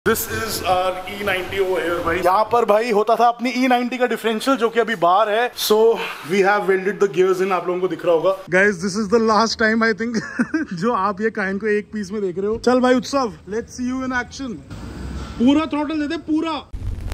This is our E90 over here भाई। यहाँ पर भाई होता था अपनी E90 का डिफरेंशियल जो कि अभी बाहर है। So we have welded the gears in. आप लोगों को दिख रहा होगा guys, this is the last time I think जो आप ये काइन को एक पीस में देख रहे हो। चल भाई Utsav, let's see you in action. पूरा थ्रॉटल दे दे पूरा।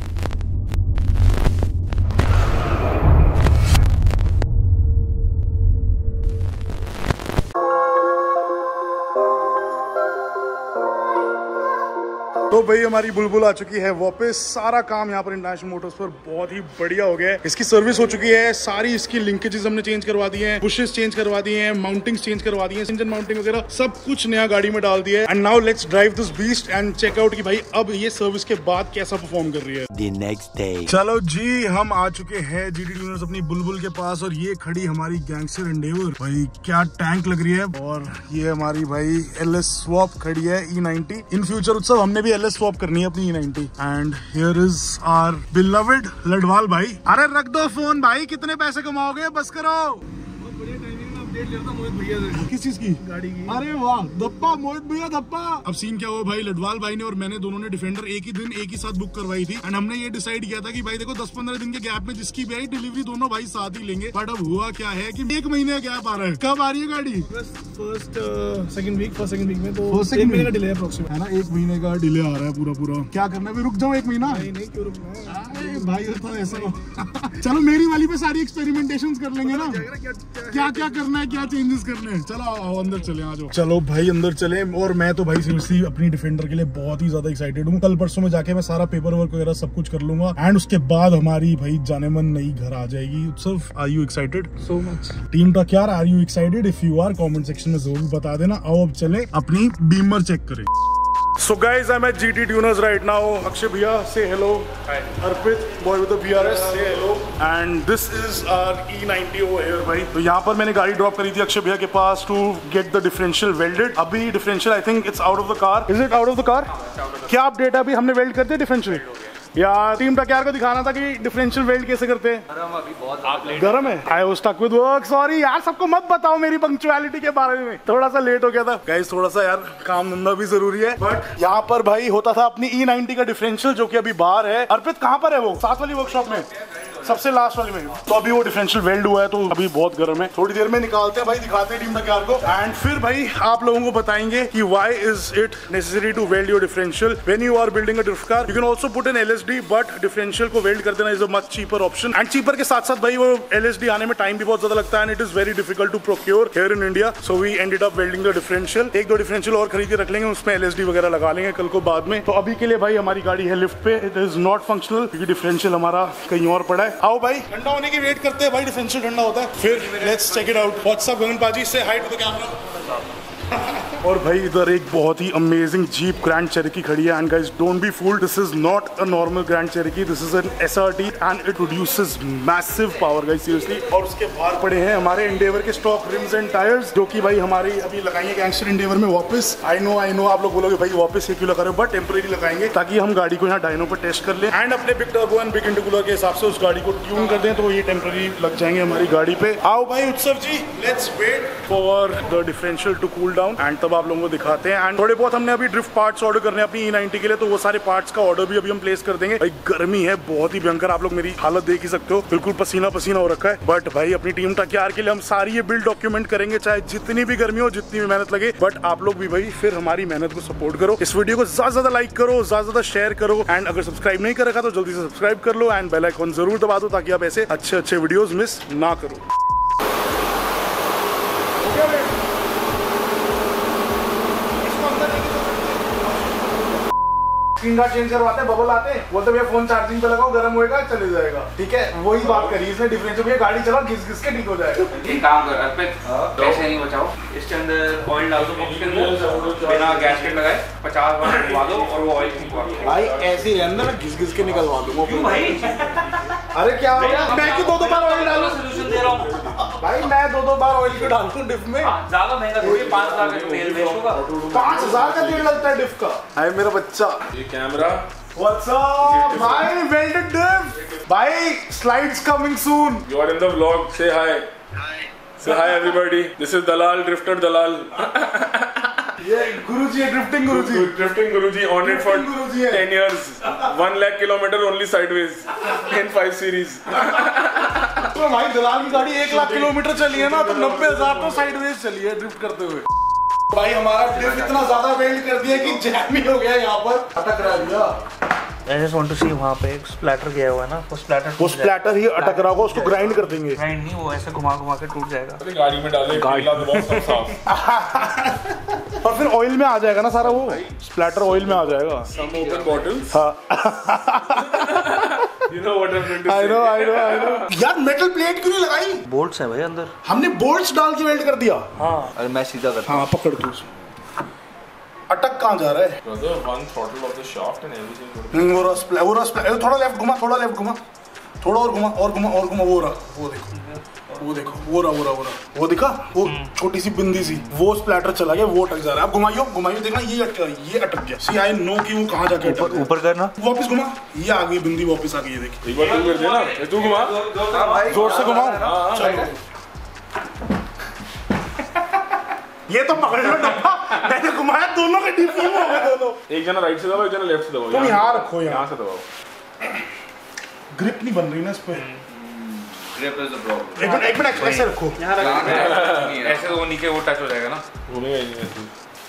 तो भाई हमारी बुलबुल आ चुकी है वापस। सारा काम यहाँ पर इंटरनेशनल मोटर्स पर बहुत ही बढ़िया हो गया है। इसकी सर्विस हो चुकी है, सारी इसकी लिंकेजेस हमने चेंज करवा दी हैं, बुशेस चेंज करवा दिए हैं, माउंटिंग्स चेंज करवा दी हैं, इंजन माउंटिंग वगैरह सब कुछ नया गाड़ी में डाल दिया है। And now let's drive this beast and check out कि भाई अब ये सर्विस के बाद कैसा परफॉर्म कर रही है। The next day. चलो जी, हम आ चुके हैं GT ट्यूनर्स अपनी बुलबुल के पास और ये खड़ी हमारी गैंगस्टर एंडेवर। भाई क्या टैंक लग रही है। और ये हमारी भाई LS स्वैप खड़ी है E90। इन फ्यूचर उत्सव हमने भी LS स्वैप करनी है अपनी E90। And here is our beloved Ladwal भाई। अरे रख दो फोन भाई, कितने पैसे कमाओगे, बस करो। किस चीज की? गाड़ी की। अरे वाह धप्पा मोहित भैया धप्पा। अब सीन क्या हुआ भाई, लडवाल भाई ने और मैंने दोनों ने डिफेंडर एक ही दिन एक ही साथ बुक करवाई थी। एंड हमने ये डिसाइड किया था कि भाई देखो 10-15 दिन के गैप में जिसकी भी आई डिलीवरी दोनों भाई साथ ही लेंगे। बट अब हुआ क्या है कि 1 महीने का गैप आ रहा है। कब आ रही है गाड़ी? फर्स्ट सेकंड वीक में तो 1 महीने का डिले अप्रोक्सीमेट है ना। 1 महीने का डिले आ रहा है पूरा। क्या करना है, रुक जाओ 1 महीना। नहीं क्यों रुकना है भाई तो ऐसा चलो मेरी वाली पे सारी एक्सपेरिमेंटेशन कर लेंगे ना। क्या क्या करना है, क्या चेंजेस करने हैं। चलो आओ अंदर चले, आ जाओ। चलो भाई अंदर चले। और मैं तो भाई सीरियसली अपनी डिफेंडर के लिए बहुत ही ज्यादा एक्साइटेड हूँ। कल परसों में जाके मैं सारा पेपर वर्क वगैरह सब कुछ कर लूंगा। एंड उसके बाद हमारी भाई जाने मन नई घर आ जाएगी। Utsav, are you excited? So much. Team का क्या, are you excited? If you are, comment section में जरूर बता देना। आओ अब चले अपनी बीमर चेक करें। So guys, I'm at GT Tuners right now. Akshay bhaiya, say hello. Hi. Arpit, boy with the BRS, say hello. And this is our E90 over here, भाई। तो यहाँ पर मैंने गाड़ी ड्रॉप करी थी अक्षय भैया के पास to get the differential welded। अभी differential I think it's out of the car. Is it out of the car? क्या अपडेट है? अभी हमने वेल्ड कर दिया differential। यार टीम टक्यार को दिखाना था कि डिफरेंशियल वेल्ड कैसे करते हैं। अभी बहुत गरम है। I was stuck with work. Sorry यार, सबको मत बताओ मेरी पंक्चुअलिटी के बारे में। थोड़ा सा लेट हो गया था गाइस, थोड़ा सा यार काम धंधा भी जरूरी है। बट यहाँ पर भाई होता था अपनी E90 का डिफरेंशियल जो कि अभी बाहर है। अर्पित कहाँ पर है वो? साथ वाली वर्कशॉप में, सबसे लास्ट वाली में। तो अभी वो डिफरेंशियल वेल्ड हुआ है तो अभी बहुत गर्म है। थोड़ी देर में निकालते हैं भाई, दिखाते हैं टीम टक्यार को। एंड फिर भाई आप लोगों को बताएंगे कि why is it necessary to weld your differential when you are building a drift car. You can also put an LSD, but differential को वेल्ड कर देना is a much cheaper option. And cheaper के साथ साथ भाई वो LSD आने में टाइम भी बहुत ज्यादा लगता है। And it is very difficult to procure here in India. So we ended up welding the differential. 1-2 differential और खरीद के रख लेंगे, उसमें LSD वगैरह लगा लेंगे कल को बाद में। तो अभी के लिए भाई हमारी गाड़ी है लिफ्ट पे। इट इज नॉट फंक्शनल क्योंकि डिफरेंशियल हमारा कहीं और पड़ा है। आओ भाई, ठंडा होने की वेट करते हैं भाई, डिफरेंशियल ठंडा होता है फिर let's check it out. WhatsApp Gagan पाजी, से हाय टू द कैमरा। और भाई इधर एक बहुत ही अमेजिंग जीप ग्रैंड चेरोकी खड़ी है। And guys don't be fooled, this is not a normal Grand Cherokee, this is an SRT and it produces massive power guys seriously. और उसके बाहर पड़े हैं हमारे एंडेवर के स्टॉक रिम्स एंड टायर्स जो कि भाई हमारी अभी लगाएंगे गैंगस्टर एंडेवर में वापस। आई नो आप लोग बोलोगे भाई वापस ये क्यों लगा रहे हो, बट टेम्परेरी लगाएंगे ताकि हम गाड़ी को यहाँ डायनो पर टेस्ट कर लें। एंड अपने big turbo and big intercooler के हिसाब से उस गाड़ी को ट्यून कर दें तो ये टेम्परेरी लग जाएंगे हमारी गाड़ी पे। आओ भाई Utsav ji, let's wait for the differential to cool down and तब आप लोगों को दिखाते हैं। एंड थोड़े बहुत हमने अभी ड्रिफ्ट पार्ट्स ऑर्डर करने हैं अपनी E90 के लिए, तो वो सारे पार्ट्स का ऑर्डर भी अभी हम प्लेस कर देंगे। भाई गर्मी है बहुत ही भयंकर, आप लोग मेरी हालत देख ही सकते हो, बिल्कुल पसीना पसीना हो रखा है। बट भाई अपनी टीम टक्यार के लिए हम सारी ये बिल्ड डॉक्यूमेंट करेंगे, चाहे जितनी भी गर्मी हो, जितनी भी मेहनत लगे। बट आप लोग भी भाई फिर हमारी मेहनत को सपोर्ट करो। इस वीडियो को ज्यादा लाइक करो, ज्यादा शेयर करो। एंड अगर सब्सक्राइब नहीं कर रखा तो जल्दी से सब्सक्राइब कर लो एंड बेल आइकॉन जरूर दबा दो ताकि आप ऐसे अच्छे वीडियोस मिस ना करो। स्क्रीन गार्ड चेंज करवाते हैं, बबल आते हैं, बोलते भैया फोन चार्जिंग पे लगाओ, गर्म होएगा चले जाएगा। ठीक है, वही बात करी इसने डिफरेंशियल। भैया गाड़ी चलाओ, घिस के ठीक हो जाएगा। एक काम कर अर्पित, पैसे नहीं बचाओ, इसके अंदर ऑयल डाल दो बॉक्स के अंदर, बिना गैसकेट लगाए 50 बार डलवा दो और वो ऑयल निकलवा दो। भाई ऐसे ही अंदर मैं घिस के निकलवा दूंगा। क्यों भाई? अरे क्या हो गया, मैं क्यों 2-2 बार ऑयल डालूं? सोल्यूशन दे रहा हूं भाई, मैं 2-2 बार ऑयल क्यों डालूं डिफ में? ज्यादा महंगा थोड़ी, 5000 का तेल वेस्ट होगा। 5000 का तेल लगता है डिफ का। हाय मेरा बच्चा, कैमरा व्हाट्स अप भाई, वेल्डेड डिफ भाई, slides coming soon. You are in the vlog. Say hi. Say hi everybody. This is Dalal, Drifter Dalal. ये गुरुजी है, ड्रिफ्टिंग गुरुजी on it for 10 years, 1 lakh kilometer only sideways in 5 series. तो भाई दलाल की गाड़ी 1 lakh kilometre चली है ना, तो 90,000 तो साइडवेज चली है ड्रिफ्ट करते हुए। भाई हमारा डिफ इतना ज्यादा वेल्ड कर दिया कि जैम ही हो गया यहाँ पर, अटक रहा है। I just want to see वहाँ पे एक स्प्लैटर गया हुआ है ना, वो स्प्लैटर ही अटक रहा होगा, उसको ग्राइंड कर देंगे। ग्राइंड नहीं, वो ऐसे घुमा घुमा के टूट जाएगा। अरे गाड़ी में डाले, गाड़ी तो बहुत साफ। और फिर ऑयल में आ जाएगा ना सारा, वो स्प्लैटर ऑयल में आ जाएगा। Some open bottles. हाँ। You know what I'm going to say. I know. यार मेटल प्लेट क्यों नहीं लगाई? बोल्ट्स है भाई अंदर, हमने बोल्ट्स डाल के वेल्ड कर दिया। हाँ अरे मैं सीधा करता हूँ। हाँ पकड़ तू, अटक कहाँ जा रहा है? Brother, one throttle of the shaft and everything. वो रहा, थोड़ा लेफ्ट घुमा, थोड़ा और घुमा, वो रहा, वो देखो, वो रहा, वो दिखा, वो छोटी सी बिंदी सी, वो स्प्लैटर चला गया, वो अटक जा रहा है। अब घुमाइयो, देखना ये अटक गया। सी आई नो कि वो कहाँ जाके ऊपर करना, वापस घुमा, ये आ गई बिंदी, वापस आ गई, ये देखिए। एक बार तू कर देना, तू घुमा, जोर से घुमाओ। ये तो पकड़ लो डब्बा, मैंने घुमाया, दोनों के डिप हो गए दोनों। एक जना राइट से दबाओ, एक जना लेफ्ट से दबाओ। तुम यहाँ रखो, यहाँ से दबाओ। ग्रिप नहीं बन रही ना इस पे। Grip is the problem. एक मिनट ऐसे रखो, ऐसे तो वो नीचे वो टच हो जाएगा ना, घूमेगा ही नहीं ऐसे।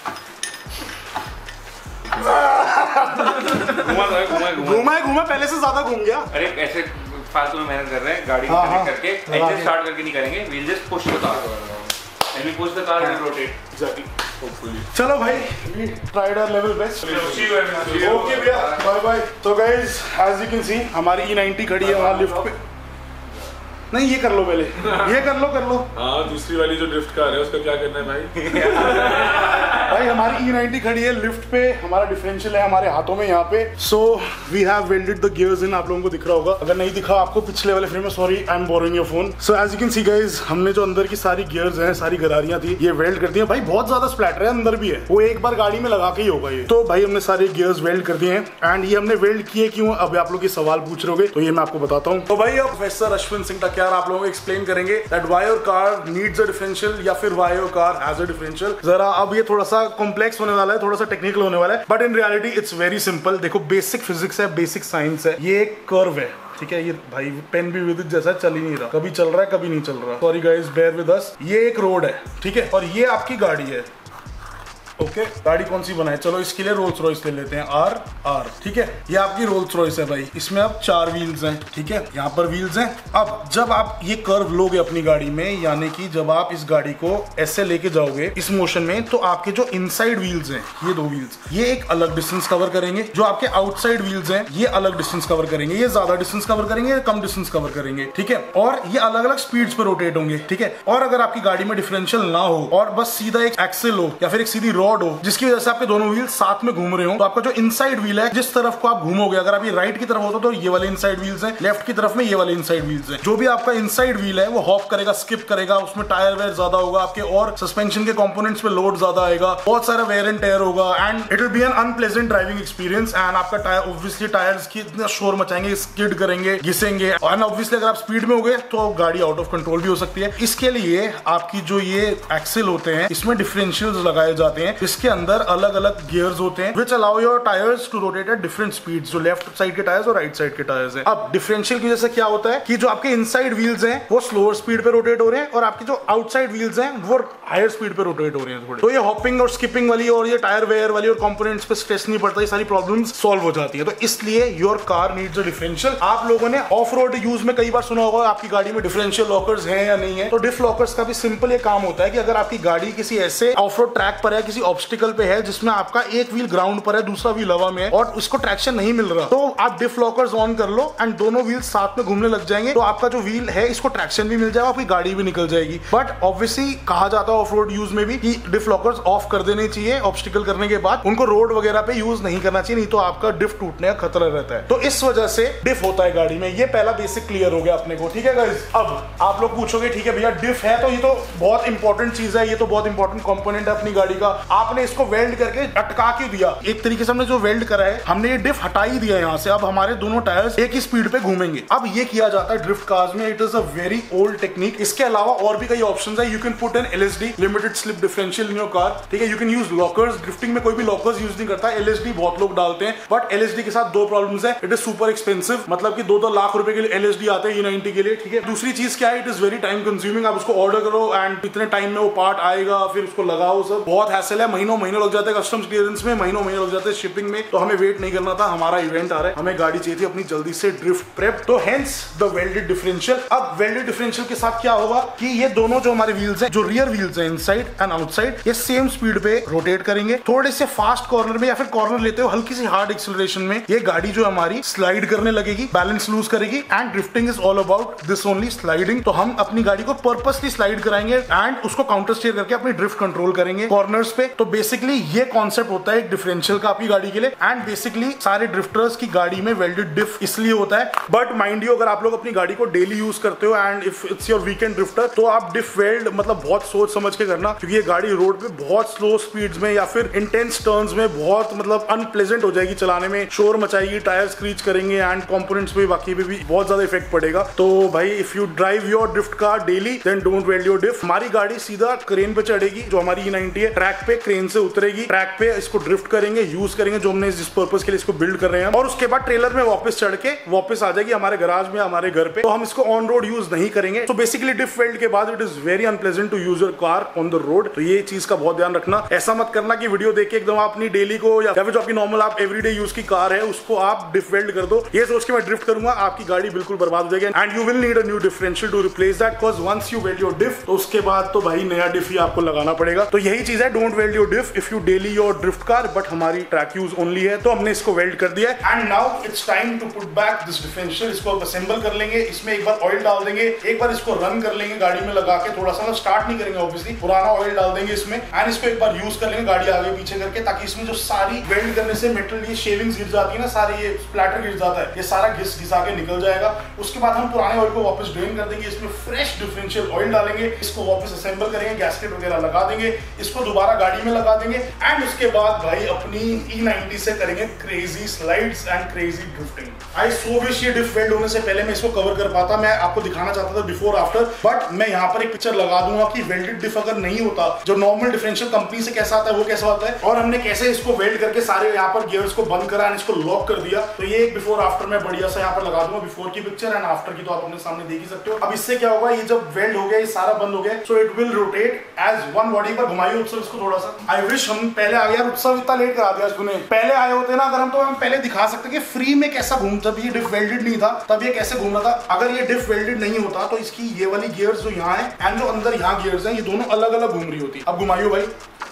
घुमा पहले से ज्यादा घूम गया। अरे ऐसे फालतू में मेहनत कर रहे हैं, गाड़ी कनेक्ट करके इंजन स्टार्ट करके नहीं करेंगे, we'll just push the car and we push the car and rotate. Exactly. Hopefully. चलो भाई, we tried our level best. Okay भैया, bye bye. So guys, as you can see, हमारी E90 खड़ी है वहाँ लिफ्ट पे। नहीं ये कर लो पहले, ये कर लो। हाँ, दूसरी वाली जो ड्रिफ्ट कार है उसका क्या करना है भाई? भाई हमारी E90 खड़ी है लिफ्ट पे, हमारा डिफरेंशियल है हमारे हाथों में यहाँ पे। So we have welded the gears in, आप लोगों को दिख रहा होगा, अगर नहीं दिखा आपको पिछले वाले फ्रेम में, sorry I am boring your phone. So as you can see guys, हमने जो अंदर की सारी गियर्स हैं, सारी गरारियां थी, ये वेल्ड कर दी है। भाई बहुत ज्यादा स्प्लैटर है, अंदर भी है, वो एक बार गाड़ी में लगा के ही होगा ये। तो भाई हमने सारे गियर्स वेल्ड कर दिए हैं, एंड ये हमने वेल्ड किए क्यों, अब आप लोग ये सवाल पूछ रहे होगे, तो ये मैं आपको बताता हूँ। तो भाई अब प्रोफेसर अश्विन सिंह टकयार आप लोगों को एक्सप्लेन करेंगे that why your car needs a differential या फिर why your car has a differential. जरा अब ये थोड़ा सा कॉम्प्लेक्स होने वाला है, थोड़ा सा टेक्निकल होने वाला है, but in reality it's very simple. देखो बेसिक फिजिक्स है, बेसिक साइंस है, ये एक कर्व है, ठीक है। ये भाई पेन भी विद्युत जैसा चल ही नहीं रहा, कभी चल रहा है कभी नहीं चल रहा, sorry guys bear with us. ये एक रोड है, ठीक है, और ये आपकी गाड़ी है। ओके गाड़ी कौन सी बनाए, चलो इसके लिए रोल्स रॉयस ले लेते हैं, आर, ठीक है। ये आपकी रोल्स रॉयस है भाई, इसमें अब 4 व्हील्स हैं, ठीक है, यहाँ पर व्हील्स हैं। अब जब आप ये कर्व लोगे अपनी गाड़ी में, यानी कि जब आप इस गाड़ी को ऐसे लेके जाओगे इस मोशन में, तो आपके जो इनसाइड व्हील्स हैं, ये 2 व्हील्स, ये एक अलग डिस्टेंस कवर करेंगे। जो आपके आउटसाइड व्हील्स हैं, ये अलग डिस्टेंस कवर करेंगे, ये ज्यादा डिस्टेंस कवर करेंगे, ये कम डिस्टेंस कवर करेंगे, ठीक है। और ये अलग अलग स्पीड्स पे रोटेट होंगे, ठीक है। और अगर आपकी गाड़ी में डिफरेंशियल ना हो और बस सीधा एक एक्सेल हो या फिर एक सीधी रॉड हो, जिसकी वजह से आपके दोनों व्हील साथ में घूम रहे हो, तो आपका जो इनसाइड व्हील है, जिस तरफ को आप घूमोगे, अगर आप ये राइट की तरफ होता तो ये वाले इनसाइड व्हील्स हैं, लेफ्ट की तरफ में ये वाले इनसाइड व्हील्स हैं। जो भी आपका इनसाइड व्हील है वो हॉप करेगा, स्किप करेगा, उसमें टायर वेयर ज्यादा होगा आपके, और सस्पेंशन के कंपोनेंट्स पे लोड ज्यादा आएगा, बहुत सारा वेयर एंड टेयर होगा, and it will be an unpleasant driving experience. And आपका टायर ऑब्वियसली टायर्स की इतना शोर मचाएंगे, स्किड करेंगे, घिसेंगे, और ऑब्वियसली अगर आप स्पीड में हो गए तो गाड़ी आउट ऑफ कंट्रोल भी हो सकती है। इसके लिए आपकी जो ये एक्सेल होते हैं, इसमें डिफरेंशियल्स लगाए जाते हैं, इसके अंदर अलग अलग गियर्स होते हैं which allow your tires to rotate at different speeds, जो लेफ्ट साइड के टायर्स और राइट साइड के टायर्स हैं। अब डिफरेंशियल की वजह से क्या होता है कि जो आपके इनसाइड व्हील्स हैं वो स्लोअर स्पीड पे रोटेट हो रहे हैं, और आपके जो आउटसाइड व्हील्स हैं वो हायर स्पीड पे रोटेट हो रहे हैं थोड़े। तो ये हॉपिंग और स्किपिंग वाली और ये टायर वेयर वाली और कंपोनेंट्स पे स्ट्रेस नहीं पड़ता, ये सारी प्रॉब्लम्स सॉल्व हो जाती है। तो इसलिए your car needs a differential. आप लोगों ने ऑफ रोड यूज में कई बार सुना होगा आपकी गाड़ी में डिफरेंशियल लॉकर्स हैं या नहीं है। तो डिफ लॉकर्स का भी सिंपल ये काम होता है कि अगर आपकी गाड़ी किसी ऐसे ऑफ रोड ट्रैक पर है, किसी ऑब्स्टिकल पे है जिसमें आपका एक व्हील ग्राउंड पर है, दूसरा व्हील हवा में है और उसको ट्रैक्शन नहीं मिल रहा, तो आप डिफ लॉकर्स ऑन कर लो एंड दोनों व्हील साथ में घूमने लग जाएंगे, तो आपका जो व्हील है इसको ट्रैक्शन भी मिल जाएगा, आपकी गाड़ी भी निकल जाएगी। बट ऑब्वियसली कहा जाता है ऑफ रोड यूज में भी कि डिफ लॉकर्स ऑफ कर देने चाहिए ऑब्स्टिकल करने के बाद, उनको रोड वगैरह पे यूज नहीं करना चाहिए, नहीं तो आपका डिफ टूटने का खतरा रहता है। तो इस वजह से डिफ होता है गाड़ी में। ये पहला बेसिक क्लियर हो गया अपने को, ठीक है गाइस। अब आप लोग पूछोगे ठीक है भैया डिफ है तो ये तो बहुत इंपॉर्टेंट चीज है, ये तो बहुत इंपॉर्टेंट कंपोनेंट है अपनी गाड़ी का, आपने इसको वेल्ड करके अटका क्यों दिया? एक तरीके से हमने जो वेल्ड करा है, हमने ये डिफ हटा ही दिया यहाँ से। अब हमारे दोनों टायर्स एक ही स्पीड पे घूमेंगे। अब ये किया जाता है ड्रिफ्ट कार्स में। It is a very old technique. इसके अलावा और भी कई ऑप्शंस है। You can put an LSD, limited slip differential, in your car, ठीक है। You can use lockers. Drifting में कोई भी लॉकर्स यूज नहीं करता। LSD बहुत लोग डालते हैं, बट LSD के साथ दो प्रॉब्लम्स है। इट इज सुपर एक्सपेंसिव, मतलब कि 2-2 लाख रुपए के लिए LSD आते हैं E90 के लिए, ठीक है। दूसरी चीज क्या है, it is very time consuming. आप उसको ऑर्डर करो एंड इतने टाइम में वो पार्ट आएगा, फिर उसको लगाओ, सब बहुत हैसल है। महीनों लग जाते हैं कस्टम्स क्लियरेंस में, महीनों लग जाते हैं शिपिंग में। तो हमें वेट नहीं करना था, हमारा इवेंट आ रहा है, हमें गाड़ी चाहिए थी अपनी जल्दी से ड्रिफ्ट प्रेप। तो हेंस द वेल्डेड डिफरेंशियल। अब वेल्डेड डिफरेंशियल के साथ क्या होगा कि ये दोनों जो हमारे व्हील्स हैं, जो रियर व्हील्स हैं इनसाइड एंड आउटसाइड, ये सेम स्पीड पे रोटेट करेंगे। थोड़े से फास्ट कॉर्नर में या फिर कॉर्नर लेते हो हल्की सी हार्ड एक्सेलरेशन में ये गाड़ी जो हमारी स्लाइड करने लगेगी, बैलेंस लूज करेगी। And drifting is all about this only, sliding. तो हम अपनी गाड़ी को पर्पसली स्लाइड कराएंगे एंड उसको काउंटर स्टीयर करके अपनी ड्रिफ्ट कंट्रोल करेंगे कॉर्नर्स पे। तो बेसिकली ये कॉन्सेप्ट होता है एक डिफरेंशियल का आपकी गाड़ी के लिए। एंड बेसिकली सारे ड्रिफ्टर्स की गाड़ी में वेल्डेड डिफ इसलिए होता है। बट माइंड यू, अगर आप लोग अपनी गाड़ी को डेली यूज करते हो and if it's your weekend drifter, तो आप डिफ वेल्ड मतलब बहुत सोच समझ के करना, क्योंकि ये गाड़ी रोड पे बहुत स्लो स्पीड्स में या फिर इंटेंस टर्न्स में बहुत मतलब अनप्लेजेंट हो जाएगी चलाने में, शोर मचाएगी, टायर स्क्रीच करेंगे एंड कंपोनेंट्स पे बाकी पे भी बहुत ज्यादा इफेक्ट पड़ेगा। तो भाई if you drive your drift car daily then don't weld your diff. हमारी गाड़ी सीधा क्रेन पे चढ़ेगी, जो हमारी E90 है, ट्रैक पे क्रेन से उतरेगी, ट्रैक पे इसको ड्रिफ्ट करेंगे, यूज करेंगे जो हमने जिस पर्पस के लिए इसको बिल्ड कर रहे हैं, और उसके बाद ट्रेलर में वापस चढ़ के वापस आ जाएगी हमारे गराज में, हमारे घर पे। तो हम इसको ऑन रोड यूज नहीं करेंगे। तो बेसिकली डिफ वेल्ड के बाद it is very unpleasant to use your car on the road. तो ये चीज का बहुत ध्यान रखना। ऐसा मत करना कि वीडियो देख के एकदम आप अपनी डेली को या फिर जो आपकी नॉर्मल आप एवरीडे यूज की कार है उसको आप डिफ वेल्ड कर दो। ये सोच के मैं ड्रिफ्ट करूंगा, आपकी गाड़ी बिल्कुल बर्बाद हो जाएगी and you will need a new differential to replace that, because once you weld your diff तो उसके बाद तो भाई नया डिफ ही आपको लगाना पड़ेगा। तो यही चीज है, don't weld your diff if you daily your drift car, but हमारी ट्रैक यूज ओनली है तो हमने इसको वेल्ड कर दिया है। And now it's time to put back this differential. इसको अब असेंबल कर लेंगे। इसमें एक बार ऑयल डाल देंगे, एक बार इसको रन कर लेंगे गाड़ी में लगा के, थोड़ा सा स्टार्ट नहीं करेंगे ऑब्वियसली, पुराना ऑयल डाल देंगे इसमें एंड इसको एक बार यूज कर लेंगे गाड़ी आगे पीछे करके, ताकि इसमें जो सारी वेल्ड करने से मेटल ये शेविंग्स गिर जाती है ना, सारी ये स्प्लैटर गिर जाता है, ये सारा घिसा के निकल जाएगा। उसके बाद हम पुराने ऑयल को वापस ड्रेन कर देंगे, इसमें फ्रेश डिफरेंशियल ऑयल डालेंगे, इसको वापस असेंबल करेंगे, गैस्केट वगैरह लगा देंगे, इसको दोबारा गाड़ी में लगा देंगे एंड उसके बाद भाई अपनी E90 से करेंगे crazy slides and crazy drifting. I so wish ये डिफ वेल्ड होने से पहले मैं इसको कवर कर पाता, मैं आपको दिखाना चाहता था बिफोर आफ्टर, बट मैं यहाँ पर एक पिक्चर लगा दूंगा कि वेल्डेड डिफ अगर नहीं होता, जो नॉर्मल डिफरेंशियल कंपनी से कैसा आता है वो कैसा होता है, और हमने कैसे इसको वेल्ड करके सारे यहाँ पर गियर्स को बंद करा एंड इसको लॉक कर दिया। तो ये एक बिफोर आफ्टर मैं बढ़िया सा यहाँ पर लगा दूंगा, बिफोर की पिक्चर एंड आफ्टर की तो आप अपने सामने देख ही सकते हो। अब इससे क्या होगा, ये जब वेल्ड हो गया, ये सारा बंद हो गया, so it will rotate as one body. पर घुमाइए उत्सव इसको थोड़ा सा। आई विश हम पहले आ गया, उत्सव इतना लेट करा दिया तूने। पहले आए होते ना अगर हम, तो हम पहले दिखा सकते कि फ्री में कैसा घूम, जब ये डिफ वेल्डेड नहीं था तब ये कैसे घूम रहा था। अगर ये डिफ वेल्डेड नहीं होता तो इसकी ये वाली गियर्स जो यहाँ है एंड जो अंदर यहाँ गियर्स हैं, ये दोनों अलग अलग घूम रही होती। अब घुमाइयो भाई,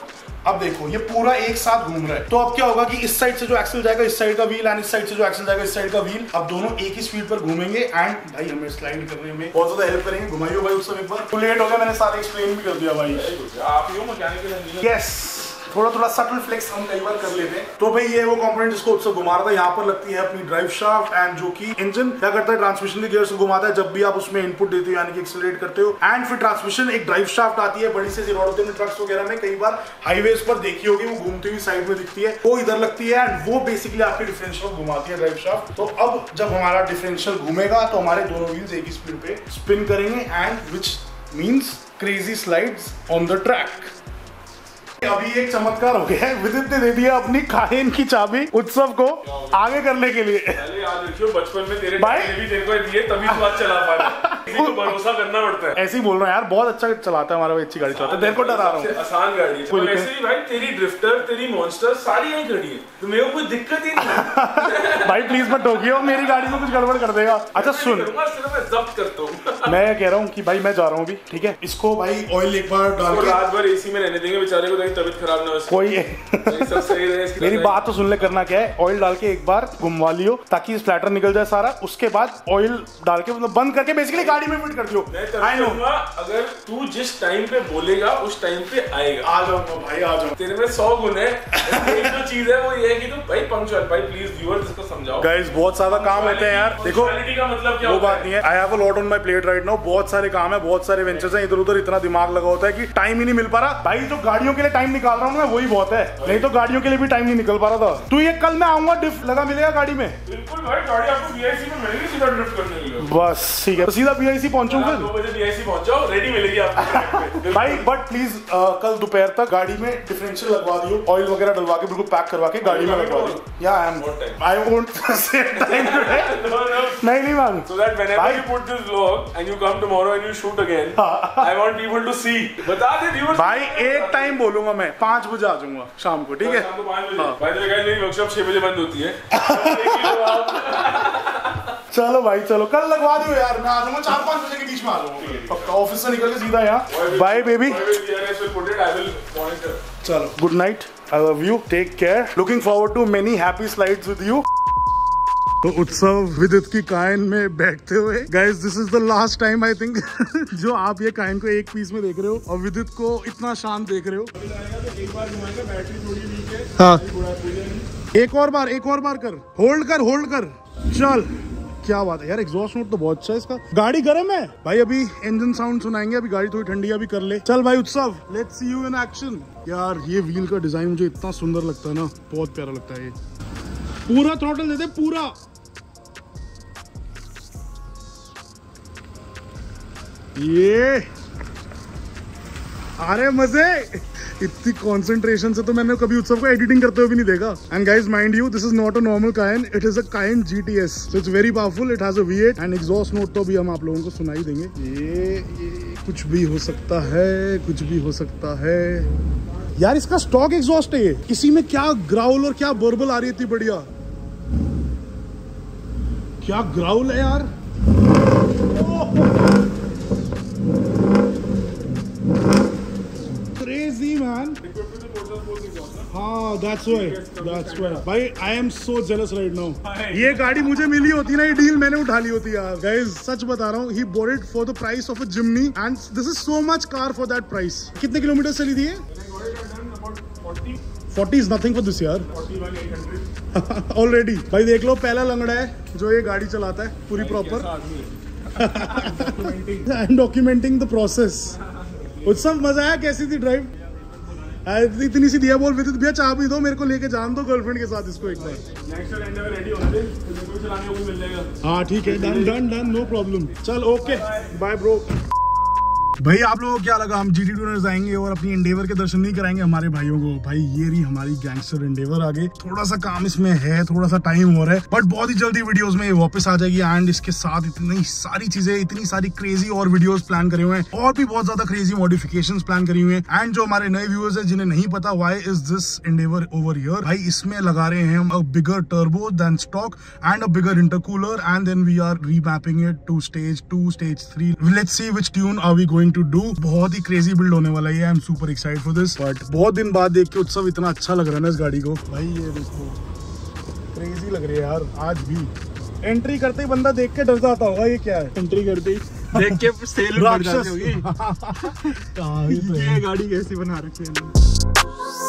अब देखो ये पूरा एक साथ घूम रहा है। तो अब क्या होगा कि इस साइड से जो एक्सल जाएगा इस साइड का व्हील एंड इस साइड से जो एक्सल जाएगा इस साइड का व्हील, अब दोनों एक ही स्पीड पर घूमेंगे एंड भाई हमें स्लाइड करने में बहुत ज्यादा हेल्प करेंगे। घुमाइयो भाई उससे एक बार। तो लेट हो गया, मैंने सारे एक्सप्लेन भी कर दिया भाई। आप ही हो मैकेनिकल इंजीनियर। यस, थोड़ा सटल फ्लेक्स हम कई बार कर लेते हैं। तो भाई ये वो कंपोनेंट जिसको उत्सव घुमा रहा था, यहाँ पर लगती है अपनी ड्राइव शाफ्ट एंड जो कि इंजन क्या करता है, ट्रांसमिशन के गियर्स को घुमाता है जब भी आप उसमें इनपुट देते हो, यानी कि एक्सेलरेट करते हो। एंड फिर ट्रांसमिशन एक ड्राइव शाफ्ट आती है बड़ी से, रोड होते हैं ट्रक्स वगैरह में, कई बार हाईवेज पर देखी होगी, वो घूमती हुई साइड में दिखती है, वो इधर लगती है एंड वो बेसिकली आपकी डिफरेंशियल घुमाती है, ड्राइव शाफ्ट। तो अब जब हमारा डिफरेंशियल घूमेगा तो हमारे दोनों व्हील्स एक ही स्पीड पे स्पिन करेंगे and which means crazy slides on the track. अभी एक चमत्कार हो गया है, विदित ने दे दिया अपनी काहेन की चाबी उत्सव को आगे करने के लिए। पहले याद रखियो बचपन में तेरे भाई भी तेरे को दिए तभी तू आज चला पाया। किसी को भरोसा करना पड़ता है। ऐसे ही बोल रहा है यार, बहुत अच्छा चलाता है हमारा भाई, अच्छी गाड़ी चलाता है, तेरे को डरा रहा हूँ। आसान गाड़ी है। और ऐसे ही भाई तेरी ड्रिफ्टर, तेरी मॉन्स्टर सारी यही खड़ी है, तो मेरे को कोई दिक्कत ही नहीं है। भाई प्लीज मत टोकियो, मेरी गाड़ी में कुछ गड़बड़ कर देगा। अच्छा सुन, सिर्फ जब्त करता हूँ। मैं कह रहा हूँ कि भाई मैं जा रहा हूँ अभी, ठीक है। इसको भाई ऑयल एक बार डाल के रात भर एसी में रहने देंगे बेचारे को, तबीयत खराब ना हो। कोई सब सही रहे। मेरी बात तो सुन ले, करना क्या है, ऑयल डाल के एक बार घुमवा लियो ताकि स्प्लैटर निकल जाए सारा। उसके बाद ऑयल डाल के मतलब बंद करके बेसिकली गाड़ी में फिट कर दियो। आई नो, अगर तू जिस टाइम पे बोलेगा उस टाइम पे आएगा। आ जाऊंगा भाई, आ जाऊंगा। तेरे में 100 गुण है। एक जो चीज है वो ये है कि तू भाई पंक्चुअल, भाई प्लीज व्यूअर्स इसको समझाओ। गाइस बहुत ज्यादा काम होते हैं यार, देखो का मतलब क्या वो होता बात नहीं है। I have a lot on my plate right now, बहुत सारे काम है, बहुत सारे वेंचर्स हैं, इधर उधर इतना दिमाग लगा होता है कि टाइम ही नहीं मिल पा रहा भाई। जो गाड़ियों के लिए टाइम निकाल रहा हूँ मैं वही बहुत है, नहीं तो गाड़ियों के लिए भी टाइम नहीं निकल पा रहा था। तू ये कल मैं आऊंगा, डिफ लगा मिलेगा गाड़ी में? बिल्कुल भाई, गाड़ी आपको बीआईसी में मिलेगी सीधा ड्रिफ्ट करने के लिए। बस ठीक है, तो सीधा बीआईसी पहुंचूंगा। 2 बजे बीआईसी पहुंच जाओ, रेडी मिलेगी आपको भाई। बट प्लीज कल दोपहर तक गाड़ी में डिफरेंशियल लगवा दियो, ऑयल वगैरह डलवा के बिल्कुल पैक करवा के गाड़ी में लगवा दियो। या I won't say time today. नहीं मालूम। So that whenever you put this vlog and you come tomorrow and you shoot again, I want people to see. बता दे viewers भाई, एक टाइम बोलूंगा मैं, 5 बजे आ जाऊंगा शाम को, ठीक है? शाम को 5 बजे। भाई तो गाइस मेरी वर्कशॉप 6 बजे बंद होती है। चलो भाई चलो, कल लगवा दियो यार, मैं आ जाऊंगा 4-5 बजे के बीच में आ जाऊंगा पक्का, ऑफिस से निकल के सीधा यहाँ। बाय बेबी, चलो good night, I love you, take care, looking forward to many happy slides with you. तो उत्सव विदित की कायन में बैठते हुए, guys this is the last time I think जो आप ये कायन को एक पीस में देख रहे हो और विदित को इतना शांत देख रहे हो। एक बार घुमाएंगे, बैटरी थोड़ी वीक है। हाँ, एक और बार कर, होल्ड कर, चल। क्या बात है यार, एग्जॉस्ट नोट तो बहुत अच्छा है इसका। गाड़ी गर्म है भाई, अभी इंजन साउंड सुनाएंगे, अभी गाड़ी थोड़ी ठंडी है, अभी कर ले। चल भाई Utsav, let's see you in action. यार ये व्हील का डिजाइन मुझे इतना सुंदर लगता है ना, बहुत प्यारा लगता है ये। पूरा थ्रॉटल दे दे, पूरा। ये अरे मजे, इतनी कंसंट्रेशन से तो मैंने कभी उत्सव को एडिटिंग करते हुए भी नहीं देखा। And guys mind you, this is not a normal Cayenne, it is a Cayenne GTS, so it's very powerful, it has a V8 and exhaust note तो भी हम आप लोगों को सुनाई देंगे। ये कुछ भी हो सकता है, कुछ भी हो सकता है यार। इसका स्टॉक एग्जॉस्ट है ये, इसी में क्या ग्राउल और क्या बर्बल आ रही है, इतनी बढ़िया। क्या ग्राउल है यार, crazy man. हाँ, that's why. भाई I am so jealous right now. ये गाड़ी मुझे मिली होती ना, ये डील मैंने उठा ली होती यार। Guys सच बता रहा हूँ, he bought it for the price of a Jimny and this is so much car for that price. कितने किलोमीटर चली थी ये? 40 is nothing for this यार। 41,800 already। भाई देख लो, पहला लंगड़ा है जो ये गाड़ी चलाता है पूरी proper and documenting the process. Utsav मजा आया, कैसी थी ड्राइव? इतनी सी दिया बोल विदित भैया, चाह भी दो मेरे को, लेके जान दो गर्लफ्रेंड के साथ इसको एक बार। हाँ ठीक है, डन, नो प्रॉब्लम। चल ओके, बाय ब्रो। भाई आप लोगों को क्या लगा, हम GT टूरर्स आएंगे और अपनी एंडेवर के दर्शन नहीं कराएंगे हमारे भाइयों को? भाई ये रही हमारी गैंगस्टर एंडेवर आगे, थोड़ा सा काम इसमें है, थोड़ा सा टाइम हो रहा है, बट बहुत ही जल्दी वीडियोस में ये वापस आ जाएगी। एंड इसके साथ इतनी सारी चीजें, इतनी सारी क्रेजी और वीडियोस प्लान करे हुए हैं, और भी बहुत ज्यादा क्रेजी मॉडिफिकेशंस प्लान करी हुई हैं। एंड जो हमारे नए व्यूअर्स हैं जिन्हें नहीं पता why is this endeavour over here, भाई इसमें लगा रहे हैं हम a bigger turbo than stock and a bigger intercooler and then we are remapping it to stage 2, stage 3। Let's see which tune are we going to do. बहुत ही crazy build होने वाला है, I am super excited for this. But बहुत दिन बाद देख के उत्सव इतना अच्छा लग रहा है ना इस गाड़ी को। भाई ये देखो, क्रेजी लग रही है यार। आज भी एंट्री करते ही बंदा देख के डर जाता होगा, ये क्या है? एंट्री करते ही देख के सेल बढ़ जाती होगी। ये गाड़ी कैसी बना रखी है।